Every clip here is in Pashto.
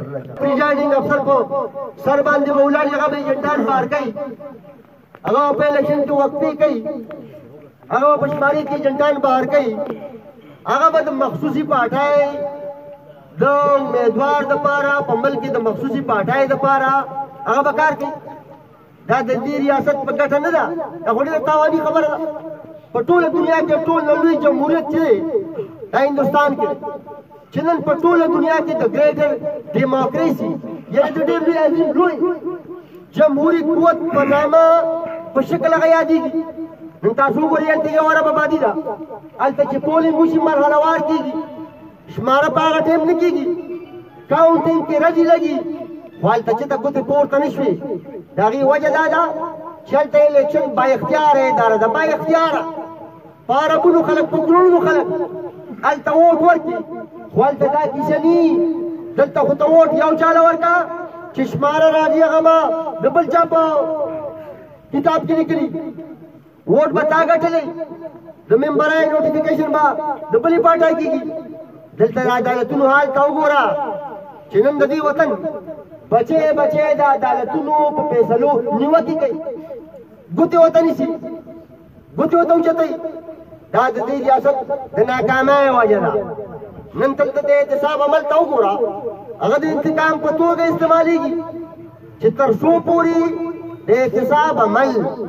پریزائڈنگ افسر کو سر باندې مولا هغه به ایجنټان بار کوي، هغه په الیکشن کې وقفې کوي، هغه په شماري کې ایجنټان بار کوي، هغه به د مخصوصي پاټای د امیدوار دپاره په ملک کې د مخصوصي پاټای دپاره هغه به کار کوي. دا د دې ریاست په ګټه نه ده، دا خو ډېره تاواني خبره ده. په ټوله دنیا کې ټول لوی جمهوریت چې دی دا هندوستان کې چې نن په ټوله دنیا کې د ګریټر ډیموکراسي یعنې د ډېر لوی عظیم لوی جمهوري قوت په نامه په شکل هغه یادېږي. نن تاسو وګورئ هلته یو عرب آبادي ده، هلته چې پولینګ وشي مرحله وار کېږي، شماره په هغه ټایم نه کېږي، کاونټینګ کې ورځې لګي، خو هلته چې ته ګوتې پورته نه شوې. د هغې وجه دا ده چې هلته الیکشن با اختیاره اداره ده، با اختیاره په عربونو خلک په کروڑونو خلک هلته ووټ ورکړي، خو هلته دا کیسه نه دلته خو ته ووټ یو چاله ورکړه چې شماره راځي هغه به د بل چا په کتاب کې لیکلي، ووټ به تا ګټلی، د ممبرای نوټیفیکیشن به د بلې پاټای کېږي. دلته د عدالتونو حال ته وګوره چې نن د دې وطن بچې بچې د عدالتونو په فیصلو نیوکې کوي، ګوتې ورته نیسي، ګوتې ورته اوچتوي. دا د دې ریاست د ناکامۍ وجه ده. نن دلته د احتساب عمل ته وګوره، هغه د انتقام په توګه استعمالېږي چې تر څو پورې د احتساب عمل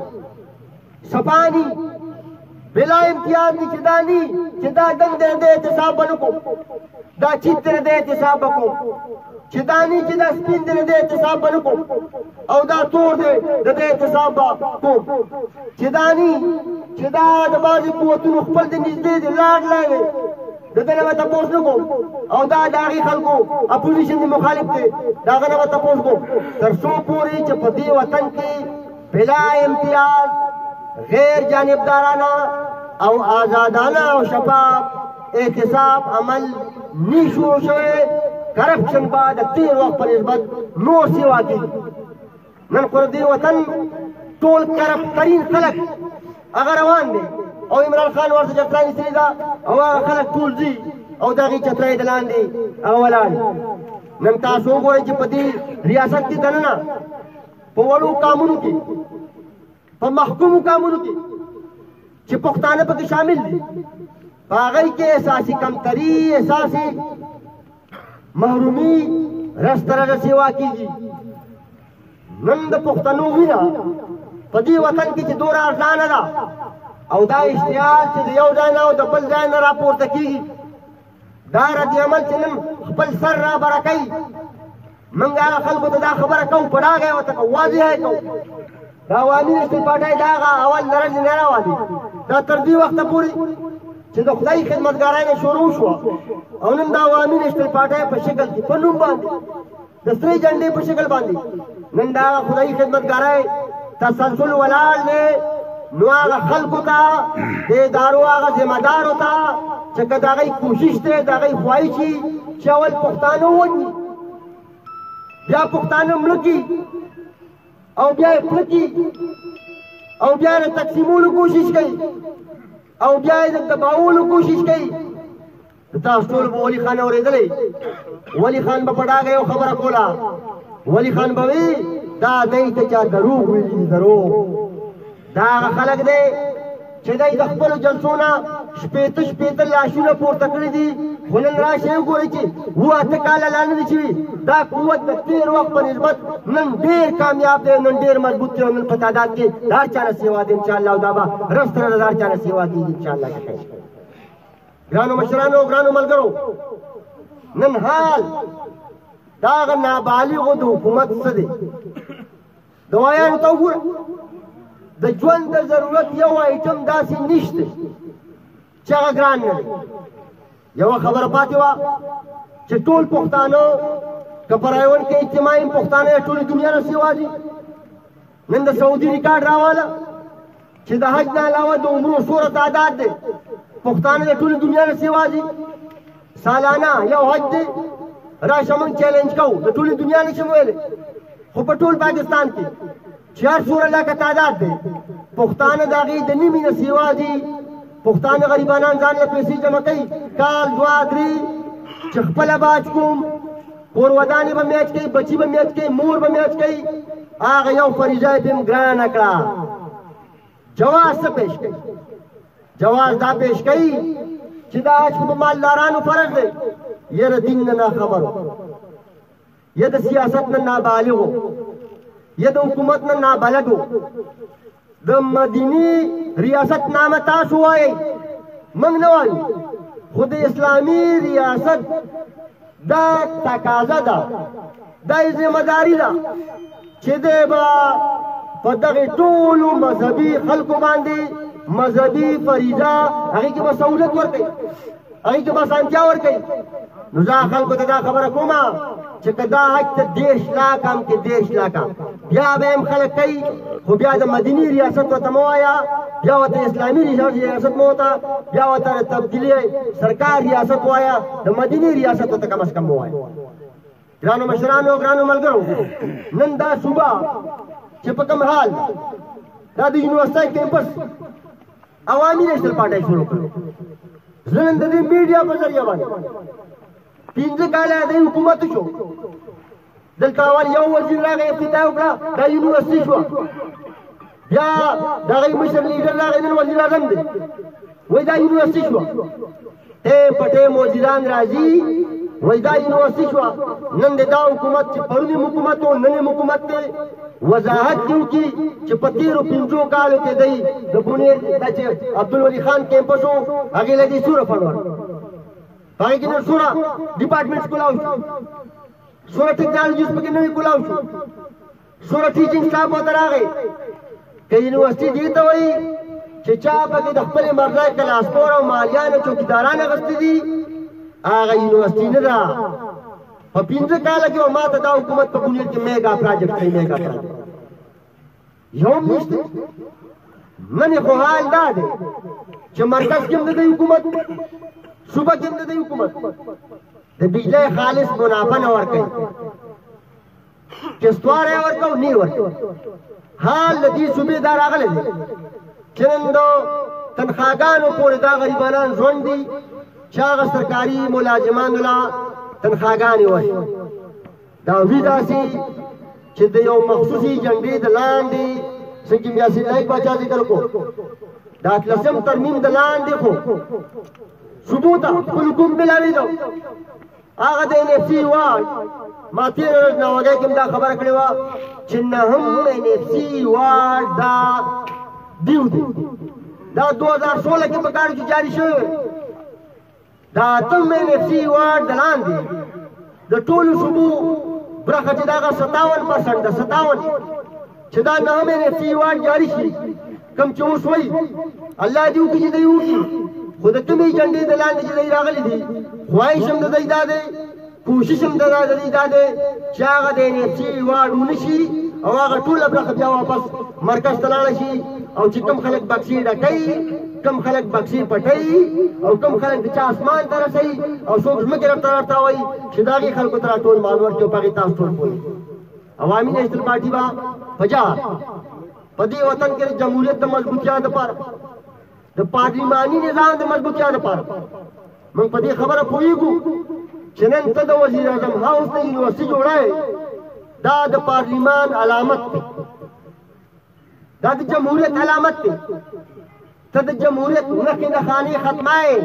صفاني بلا امتیاز دي چې دا ني چې دا دنګ دی د احتساب به نه کوم، دا چیت دی د احتساب به کوم، چې دا ني چې دا سپین دی د احتساب به نه کوم، او دا تور دی د احتساب به کوم، چې دا ني چې دا د بعضې قوتونو خپل د نږدې دی لاړ دی د ده نه به تپوس نه کوم، او دا د هغې خلکو اپوزیشن د مخالف دی د هغه نه به تپوس کوم، تر څو پورې چې په دې وطن کې بلا امتیاز غیر جانبدارانه او آزادانه او شفاف احتساب عمل نی شروع شوی، کرپشن به د تېر وخت په نسبت نور سیوا کېږي. نن خو د دې وطن ټول کرپټ ترین خلک هغه روان دی، او عمران خان ورته چترۍ نیسلې ده، او هغه خلک ټول ځي او د هغې چترۍ د لاندې هغه ولاړ. نن تاسو وګورئ چې په دې ریاست کې دننه په وړو قامونو کې، په محکومو قامونو کې چې پښتانه پکې شامل دي، په هغې کې احساسي کمتري، احساسي محرومي رسته رسه سیوا کېږي. نن د پښتنو وینه په دې وطن کې چې دومره ارزانه ده، او دا اشتعال چې د یو ځای نه او د بل ځای نه راپورته کېږي، دا رد عمل چې نن خپل سر را بره کوي، موږ هغه خلکو ته دا خبره کوو، په ډاګه یې ورته کوو، واضح یې کوو. دا عوامي نېشنل پارټۍ د هغه اول درجې نه راوالي، دا تر دې وخته پورې چې د خدای خدمتګارۍ نه شروع شوه، او نن د عوامي نېشنل پارټۍ په شکل کې په نوم باندې د سرې جنډې په شکل باندې نن د هغه خدای خدمتګارۍ تسلسل ولاړ دی. نو هغه خلکو ته د ادارو هغه ذمه دارو ته چې که د هغوی کوشش دی، د هغوی خواهش وي چې اول پښتانه ووژني، بیا پښتانه مړه کړي، او بیا یې پړه کړي، او بیا یې د تقسیمولو کوشش کوي، او بیا یې د دباولو کوشش کوي. تاسو ټول به ولي خان اورېدلی، ولي خان به په ډاګه یو خبره کوله، ولي خان به وي دا دی ته چا دروغ ویلي دي، دروغ. دا هغه خلک دی چې دی د خپلو جلسو نه شپېته شپېته لاشونه پورته کړي دي، خو نن راشئ وګورئ چې اووه اته کاله لا نه دي شوي. دا قوت د تېر وخت په نسبت نن ډېر کامیاب دی، نن ډېر مضبوط دی، او نن په تعداد کې د هر چا نه سیوا دی انشاءالله، او دا به رفتره د هر چا نه سیوا کېږي انشاءالله. ګرانو مشرانو، ګرانو ملګرو، نن حال دا هغه نابالغو د حکومت څه دی؟ دوایانو ته وګوره، د ژوند د ضرورت یو آیټم داسې نشته چې هغه ګران نه دی. یوه خبره پاتې وه چې ټول پښتانه که په رایون کې اجتماعي پښتانه یې ټولې دنیا نه سیوا دي. نن د سعودي ریکارډ راواله چې د حج نه علاوه د عمرو څومره تعداد دی، پښتانه د ټولې دنیا نه سیوا دي. سالانه یو حج دی، راشه موږ چیلنج کوو، د ټولې دنیا نشم ویلی، خو په ټول پاکستان کې چې هر څومره لکه تعداد دی، پښتانه د هغې د نیمې نه سیوا دي. پښتانه غریبانان ځان له پیسې جمع کوي، کال دوه درې چې خپله باج کوم کور ودانی به میچ کوي، بچی به میچ کوي، مور به میچ کوي. هغه یو فریضه یې هم ګرانه کړه. جواز څه پیش کوي؟ جواز دا پیش کوي چې دا حج خو په مالدارانو فرض دی. یره دین نه ناخبر، یا د سیاست نه نابالغ، یا د حکومت نه نابلد. د مدینی ریاست نامه تاسو وایئ، موږ نه وایو، خو د اسلامي ریاست دا تقاضا ده، دا یې ذمہداري ده چې دی به په دغې ټولو مذهبي خلکو باندې مذهبي فریضه هغې کې به سہولت ورکوي، هغې کې به اسانتیا ورکوي. نو زه خلکو ته دا خبره کومه چې که دا حج ته 10 لاکه هم کې 10 لاکه بیا به هم خلک کوي، خو بیا د مدیني ریاست ورته مه وایه، بیا ورته اسلامي ریاست مه ورته، بیا ورته تبدیلي سرکار ریاست وایه، د مدیني ریاست ورته کم از کم مه وایه. ګرانو مشرانو، ګرانو ملګرو، نن دا صوبه چې په کوم حال دا د یونیورسټۍ کیمپس عوامي نیشنل پارټۍ شروع کړو. زه نن د دې میډیا په ذریعه باندې 15 کاله د حکومت شو، دلته اول یو وزیر راغی افتتاح وکړه، دا یونیورسټي شوه. بیا د هغې مشر لیډر راغی، نن وزیر اعظم دی، وایي دا یونیورسټي شوه. ټیم په ټیم وزیران راځي، وایي دا یونیورسټي شوه. نن د دا حکومت چې پرونی حکومت و نن حکومت دی وضاحت دې وکړي چې په تېرو 5 کالو کې دی د بنیر دا چې عبدالولي خان کیمپس و هغې له دې سوره فنډ ورکړ. په هغې کې نن سوره ډپارټمنټس کولاو شو، سوره ټیکنالوجیز پکې نوي کولاو شو، سوره ټیچنګ سټاف ورته راغی. که یونیورسټي دې ته وایي چې چا پکې د خپلې مرضۍ کلاسپور او مالیان او چوکیداران اخیستي دي، هغه یونیورسټي نه ده. په 15 کاله کې ما ته دا حکومت په بنیر کې میګا پراجیکټ کوي، میګا پراجیکټ یو هم نشته. نن خو حال دا دی چې مرکز کې هم نه دی حکومت، صوبه کې هم نه دی حکومت، د بجلی خالص منافع نه ورکوي، قسطوار یې ورکوي نه ورکوي. حال د دې صوبې دا راغلی دی چې نن د تنخواګانو پورې دا غریبانان ژوند دي چې هغه سرکاري ملازمانو له تنخواګانې ورشي. دا وي داسې چې د یو مخصوصي جنډې د لاندې څنګه یاسین لایق باچا ذکر کو، د 18م ترمیم د لاندې خو صوبو ته خپل حکم ملاوېده. هغه د NFC وارډ ما تېره ورځ ناوګۍ کې هم دا خبره کړې وه چې 9 NFC وارډ دا دیو دی، دا 2016 کې په کار کې جاري شوی. دا 8 NFC وارډ د لاندې د ټولو صوبو برخه چې دا 57% ده، 57 چې دا 9 NFC وارډ جاري شي. کم چې اوس وایي الله دې وکړي چې دی وکړي، خو د کومې جنډې د لاندې چې دی راغلي دي خواهش هم د دی دا دی، کوشش هم د دی دا دی چې هغه د NFC وارډ ونه شي او هغه ټوله برخه بیا واپس مرکز ته لاړه شي. او چې کم خلک بکسې ډکوي، کم خلک بکسې پټوي، او کم خلک د چا اسمان ته رسوي او څوک ځمکې رابطه ورتاوي چې د هغې خلکو ته راټول مال ورکړي او په هغې تاسو ټول پوهېږئ. عوامي نیشنل پارټي به په جار په دې وطن کې د جمهوریت د مضبوطیا دپاره، د پارلماني نظام د مضبوطیا دپاره موږ په دې خبره پوهېږو چې نن ته د وزیر اعظم هاوس د یونیورسټي جوړی، دا د پارلمان علامت دی، دا د جمهوریت علامت دی. ته د جمهوریت نښې نښانې ختمای،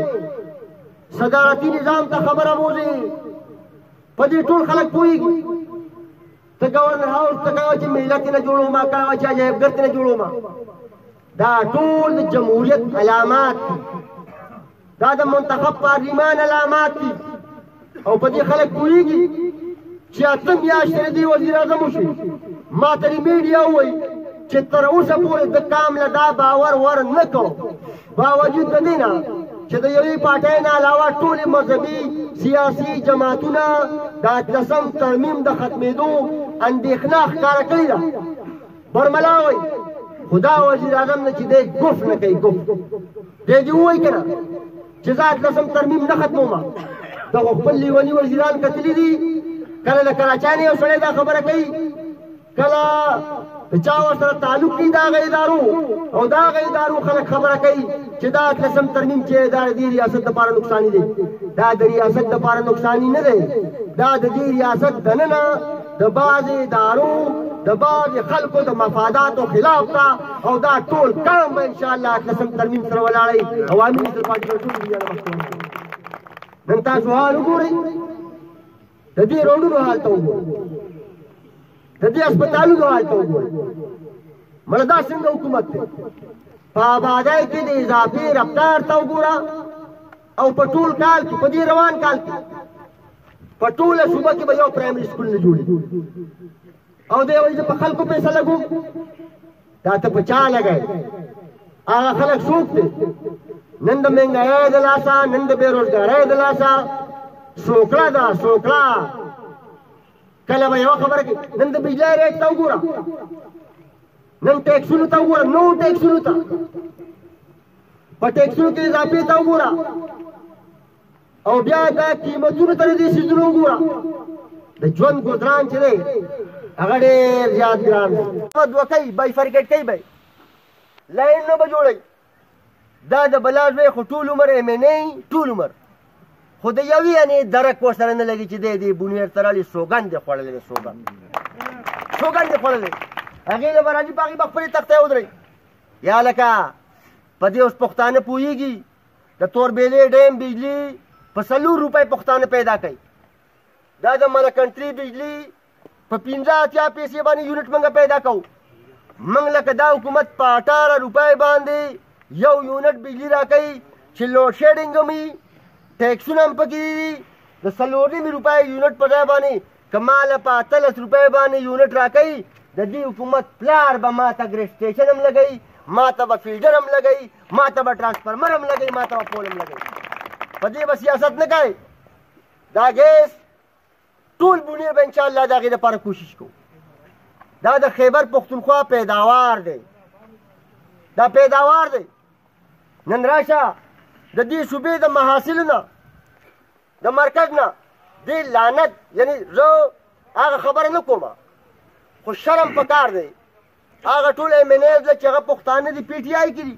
صدارتي نظام ته خبره بوځې، په دې ټول خلک پوهېږي. ته گورنر هاوس ته کوه چې ملت نه جوړوما، کوه چې عجایبګر ته نه جوړوما، دا ټول د جمهوریت علامات دي، دا د منتخب پارلمان علامات دي. او په دې خلک پوهېږي چې 8 میاشتې دې وزیر اعظم وشي. ما ته میډیا ووایي چې تر اوسه پورې د کامله دا باور ور نه کوو، باوجود د دې نه چې د یوې پارټۍ نه علاوه ټولې مذهبي سیاسي جماعتونه د 18م ترمیم د ختمېدو اندېښنه ښکاره کړې ده. برملا وایي خو دا وزیر اعظم نه چې دی ګف نه کوي، ګف دی دې ووایي که نه چې زه 18م ترمیم نه ختمومه. دا خو خپل لیوني وزیران کتلي دي، کله له کراچۍ نه یو سړی دا خبره کوي، کله چا ورسره تعلق دی د هغه ادارو، او د هغه ادارو خلک خبره کوي چې دا 18م ترمیم چې دا د ریاست دپاره نقصاني دی. دا د ریاست دپاره نقصاني نه دی، دا د دې ریاست دننه د بعضې ادارو د بعضې خلکو د مفاداتو خلاف ده او دا ټول کام به انشاءالله اتلسم ترمیم سره ولاړئ عوامي نېشنل پارټي سره ټول دنیا نه مخکې نن تاسو حال وګورئ د دې روډونو حال ته وګورئ د دې هسپتالونو حال ته وګورئ مړه دا څنګه حکومت دی په آبادۍ کې د اضافي رفتار ته وګوره او په ټول کال کې په دې روان کال کې په ټوله صوبه کې به یو پرایمري سکول نه جوړي او دی وایي زه په خلکو پیسه لګوم دا ته په چا لګوې هغه خلک څوک دی نن د مهنګایۍ د لاسه نن د بېروزګارۍ د لاسه سوکړه ده سوکړه کله به یوه خبره کوي نن د بجلی ریټ ته وګوره نن ټیکسونو ته وګوره نو ټیکسونو ته په ټیکسونو کې اضافې ته وګوره او بیا دا قیمتونو ته د دې څیزونو وګوره د ژوند ګزران چې دی هغه ډېر زیات ګران دی دوه کوي بایفرکیټ کوي به لاین نه به جوړوي دا د بلا زوی خو ټول عمر ایم این ای ټول عمر خو د یوې یعنې درک ورسره نه لګي چې دی د بونیر تړلې سوګند یې خوړلی دی سوګند یې خوړلی هغې له به راځي په هغې به خپلې تختې ودرئ یا لکه په دې اوس پښتانه پوهېږي د توربېلې ډیم بجلي په 4 روپۍ پښتانه پیدا کوي دا د ملکنټري بجلي په 15-80 پیسې باندې یونټ موږ پیدا کوو موږ لکه دا حکومت په 18 روپۍ باندې یو یونټ بجلي راکوي چې لوډ شیډینګ هم وي ټیکسونه هم پکې دي د 4.5 روپۍ یونټ په ځای باندې که ماله په 18 روپۍ باندې یونټ راکوي د دې حکومت پلار به ما ته ګریډ سټیشن هم لګوي ما ته به فیلډر هم لګوي ما ته به ټرانسفرمر هم لګوي ما ته به پول هم لګوي په دې به سیاست نه کوي دا ګیس ټول بونیر به انشاءالله د هغې دپاره کوشش کوو دا د خیبر پښتونخوا پیداوار دی دا پیداوار دی نن راشه د دې صوبې د محاصلو نه د مرکز نه دې لعنت یعنی زه هغه خبره نه کومه خو شرم پکار دی هغه ټول ایم این ایز چې هغه پښتانه دي پی ټي آی کې دي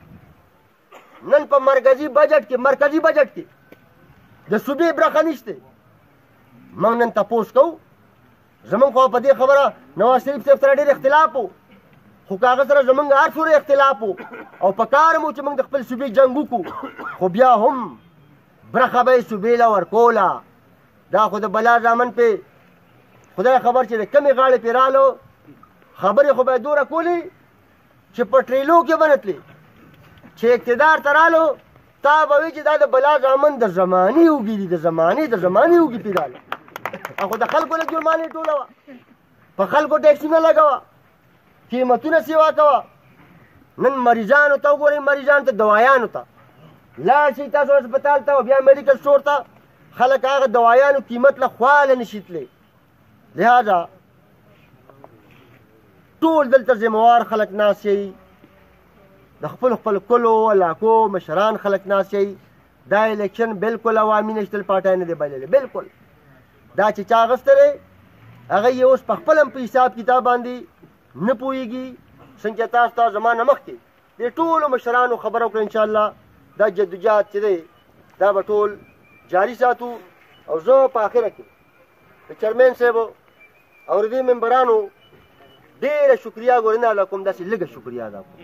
نن په مرکزي بجټ کې د صوبې برخه نشته موږ نن تپوس کوو زمونږ خو په دې خبره نواز شریف صاحب سره ډېر اختلاف و خو که هغه سره زمونږ هر څومره اختلاف و او په کار مو چې موږ د خپل صوبې جنګ وکړو خو بیا هم برخه به یې صوبې له ورکوله دا خو د بلا زامن پې خدای خبر چې د کمې غاړې پې رالو خبرې خو به یې دوره کولې چې په ټریلو کې به نه تلې چې اقتدار ته رالو تا به وي چې دا د بلا زامن د زمانې اوږې دي د زمانې اوږې پې راله خو د خلکو نه جرمانې ټوله وه په خلکو ټیکسونه لګوه قیمتونه سیوا کوه نن مریضانو ته وګورئ مریضانو ته دوایانو ته لاړ شئ تاسو هسپتال ته او بیا میډیکل سټور ته خلک هغه دوایانو قیمت له خواله نشي تللی لہذا ټول دلته ذموار خلک ناست یئ د خپل کلو علاقو مشران خلک ناست یئ دا الیکشن بالکل عوامي نیشنل پارټۍ نه دی بللی بالکل دا چې چا اخیستی دی هغه یې اوس په خپل هم په حساب کتاب باندې نه پوهېږي څنګه تاسو ته زما نه مخکې دې ټولو مشرانو خبره وکړه انشاءالله دا جدوجهد چې دی دا به ټول جاري ساتو او زه په آخره کې د چیرمین صاحب او د دې ممبرانو ډېره شکریه ګورې نه ادا کوم داسې لږه شکریه ادا کوم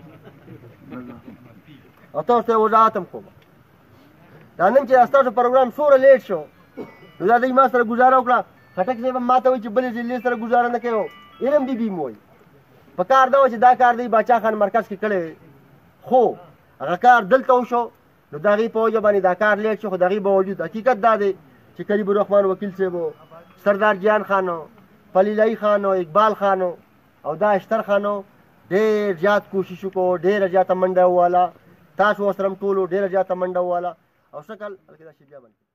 او تاسو ته یې وضاحت هم کوم دا نن چې ستاسو پروګرام څومره لیټ شو نو دا دوی ما سره ګزاره وکړه خټک صاحب هم ما ته وایي چې بلې ضلعې سره ګزاره نه کوي علم بي بي م وایي په کار دا و چې دا کار دی باچا خان مرکز کې کړی خو هغه کار دلته وشو نو د هغې په وجه باندې دا کار لیټ شو خو د هغې باوجود حقیقت دا دی چې کریم الرحمن وکیل صاحب سردار جان خانو فلیلای خانو اقبال خانو او دا اشتر خانو ډېر زیات کوشش وکړو ډېره زیاته منډه وواله تاسو ورسره هم ټولو ډېره زیاته منډه وواله او شکل هلکې دا شي بیا باندې